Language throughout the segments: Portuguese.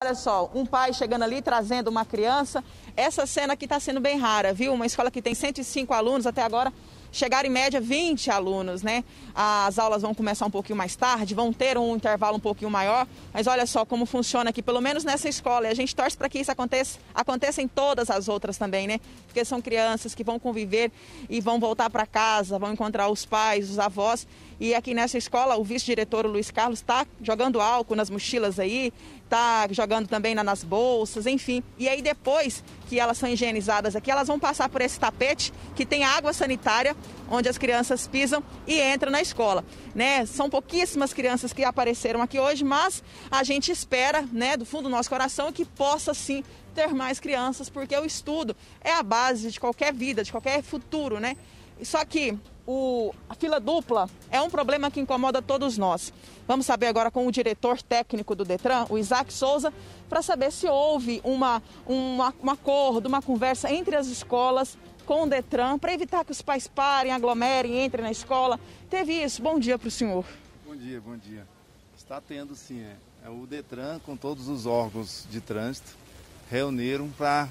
Olha só, um pai chegando ali, trazendo uma criança. Essa cena aqui está sendo bem rara, viu? Uma escola que tem 105 alunos, até agora chegaram em média 20 alunos, né? As aulas vão começar um pouquinho mais tarde, vão ter um intervalo um pouquinho maior, mas olha só como funciona aqui, pelo menos nessa escola. E a gente torce para que isso aconteça em todas as outras também, né? Porque são crianças que vão conviver e vão voltar para casa, vão encontrar os pais, os avós. E aqui nessa escola, o vice-diretor, o Luiz Carlos, está jogando álcool nas mochilas aí, está jogando também nas bolsas, enfim. E aí depois que elas são higienizadas aqui, elas vão passar por esse tapete que tem água sanitária, onde as crianças pisam e entram na escola, né? São pouquíssimas crianças que apareceram aqui hoje, mas a gente espera, né, do fundo do nosso coração, que possa sim ter mais crianças, porque o estudo é a base de qualquer vida, de qualquer futuro, né? Só que a fila dupla é um problema que incomoda todos nós. Vamos saber agora com o diretor técnico do Detran, o Isaac Souza, para saber se houve um acordo, uma conversa entre as escolas com o Detran para evitar que os pais parem, aglomerem, entrem na escola. Teve isso? Bom dia para o senhor. Bom dia, bom dia. Está tendo sim, é o Detran com todos os órgãos de trânsito reuniram para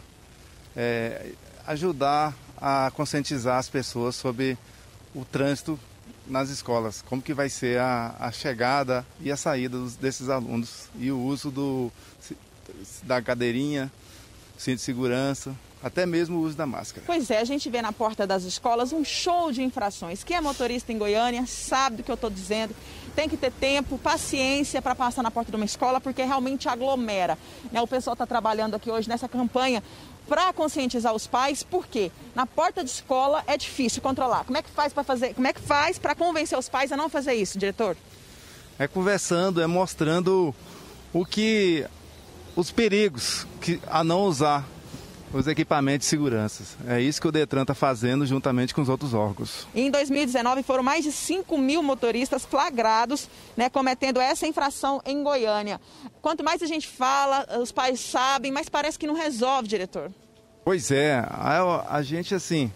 ajudar a conscientizar as pessoas sobre o trânsito nas escolas, como que vai ser a chegada e a saída desses alunos e o uso da cadeirinha, cinto de segurança, até mesmo o uso da máscara. Pois é, a gente vê na porta das escolas um show de infrações. Quem é motorista em Goiânia sabe do que eu estou dizendo. Tem que ter tempo, paciência para passar na porta de uma escola, porque realmente aglomera, né? O pessoal está trabalhando aqui hoje nessa campanha para conscientizar os pais, porque na porta de escola é difícil controlar. Como é que faz para convencer os pais a não fazer isso, diretor? É conversando, é mostrando os perigos a não usar os equipamentos de segurança. É isso que o Detran está fazendo juntamente com os outros órgãos. Em 2019 foram mais de 5.000 motoristas flagrados, né, cometendo essa infração em Goiânia. Quanto mais a gente fala, os pais sabem, mas parece que não resolve, diretor. Pois é, a gente assim,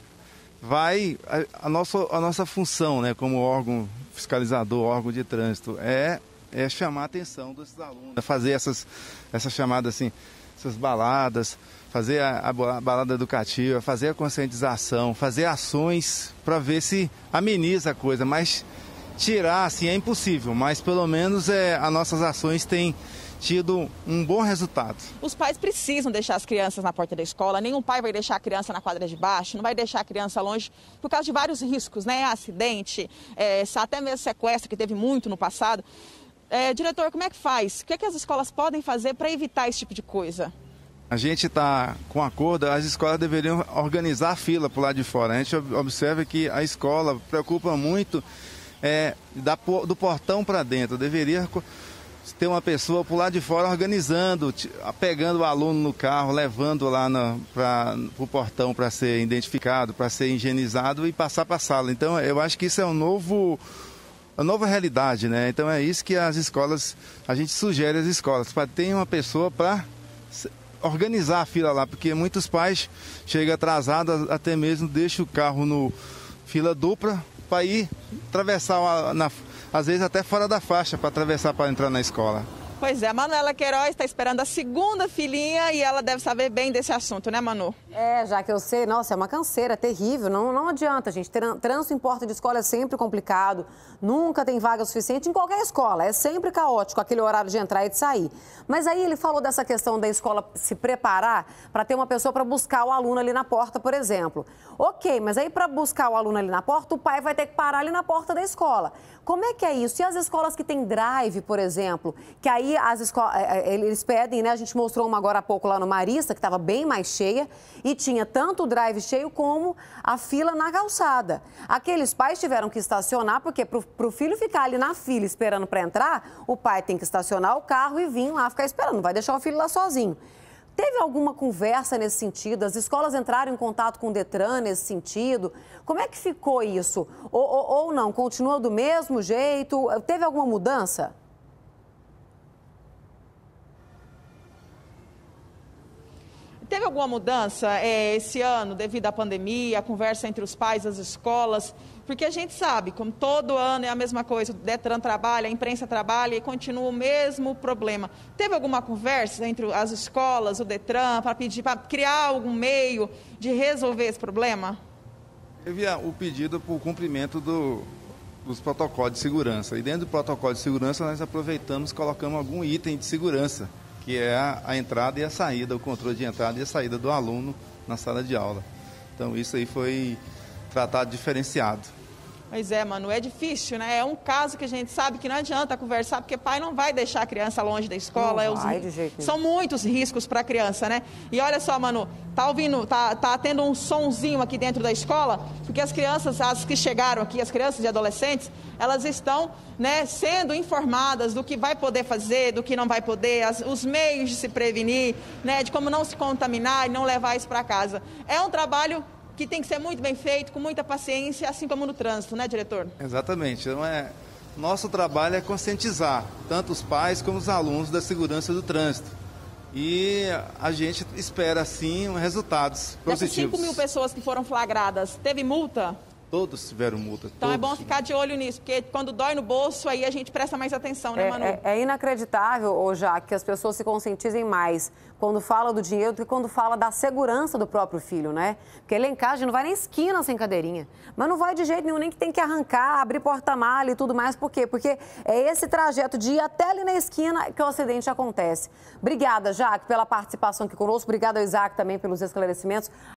a nossa função, né, como órgão fiscalizador, órgão de trânsito, é chamar a atenção desses alunos, fazer essas chamadas assim, essas baladas, fazer a balada educativa, fazer a conscientização, fazer ações para ver se ameniza a coisa, mas tirar assim é impossível, mas pelo menos as nossas ações têm tido um bom resultado. Os pais precisam deixar as crianças na porta da escola, nenhum pai vai deixar a criança na quadra de baixo, não vai deixar a criança longe por causa de vários riscos, né? Acidente, até mesmo sequestro, que teve muito no passado. Diretor, como é que faz? O que é que as escolas podem fazer para evitar esse tipo de coisa? A gente está com acordo, as escolas deveriam organizar a fila para o lado de fora. A gente observa que a escola preocupa muito do portão para dentro. Deveria ter uma pessoa por lá de fora organizando, pegando o aluno no carro, levando lá para o portão para ser identificado, para ser higienizado e passar para a sala. Então, eu acho que isso é uma nova realidade, né? Então, é isso que as escolas, a gente sugere às escolas, para ter uma pessoa para organizar a fila lá, porque muitos pais chegam atrasados, até mesmo deixam o carro no fila dupla para ir atravessar, às vezes até fora da faixa, para atravessar para entrar na escola. Pois é, a Manuela Queiroz está esperando a segunda filhinha e ela deve saber bem desse assunto, né, Manu? Já que eu sei, nossa, é uma canseira terrível, não adianta, gente. Trânsito em porta de escola é sempre complicado, nunca tem vaga suficiente em qualquer escola, é sempre caótico aquele horário de entrar e de sair. Mas aí ele falou dessa questão da escola se preparar para ter uma pessoa para buscar o aluno ali na porta, por exemplo. Ok, mas aí para buscar o aluno ali na porta, o pai vai ter que parar ali na porta da escola. Como é que é isso? E as escolas que têm drive, por exemplo, que aí eles pedem, né? A gente mostrou uma agora há pouco lá no Marista, que estava bem mais cheia, e tinha tanto o drive cheio como a fila na calçada. Aqueles pais tiveram que estacionar, porque para o filho ficar ali na fila esperando para entrar, o pai tem que estacionar o carro e vir lá ficar esperando, não vai deixar o filho lá sozinho. Teve alguma conversa nesse sentido? As escolas entraram em contato com o Detran nesse sentido? Como é que ficou isso? Ou não? Continua do mesmo jeito? Teve alguma mudança? Teve alguma mudança esse ano devido à pandemia, a conversa entre os pais, as escolas? Porque a gente sabe, como todo ano é a mesma coisa, o Detran trabalha, a imprensa trabalha e continua o mesmo problema. Teve alguma conversa entre as escolas, o Detran, para pedir, para criar algum meio de resolver esse problema? Teve o pedido por cumprimento dos protocolos de segurança. E dentro do protocolo de segurança nós aproveitamos e colocamos algum item de segurança, que é a entrada e a saída, o controle de entrada e a saída do aluno na sala de aula. Então isso aí foi tratado diferenciado. Pois é, Manu, é difícil, né? É um caso que a gente sabe que não adianta conversar, porque pai não vai deixar a criança longe da escola. Não vai, de jeito nenhum. São muitos riscos para a criança, né? E olha só, Manu, tá tendo um sonzinho aqui dentro da escola, porque as crianças, as que chegaram aqui, as crianças e adolescentes, elas estão, né, sendo informadas do que vai poder fazer, do que não vai poder, os meios de se prevenir, né, de como não se contaminar e não levar isso para casa. É um trabalho que tem que ser muito bem feito, com muita paciência, assim como no trânsito, né, diretor? Exatamente. Então, nosso trabalho é conscientizar tanto os pais como os alunos da segurança do trânsito. E a gente espera, sim, resultados positivos. Dessas 5.000 pessoas que foram flagradas, teve multa? Todos tiveram multa. Então todos. É bom ficar de olho nisso, porque quando dói no bolso, aí a gente presta mais atenção, né, Manu? É inacreditável, Jaque, que as pessoas se conscientizem mais quando fala do dinheiro do que quando fala da segurança do próprio filho, né? Porque lá em casa a gente não vai nem esquina sem cadeirinha. Mas não vai de jeito nenhum, nem que tem que arrancar, abrir porta-malha e tudo mais. Por quê? Porque é esse trajeto de ir até ali na esquina que o acidente acontece. Obrigada, Jaque, pela participação aqui conosco. Obrigada ao Isaac também pelos esclarecimentos.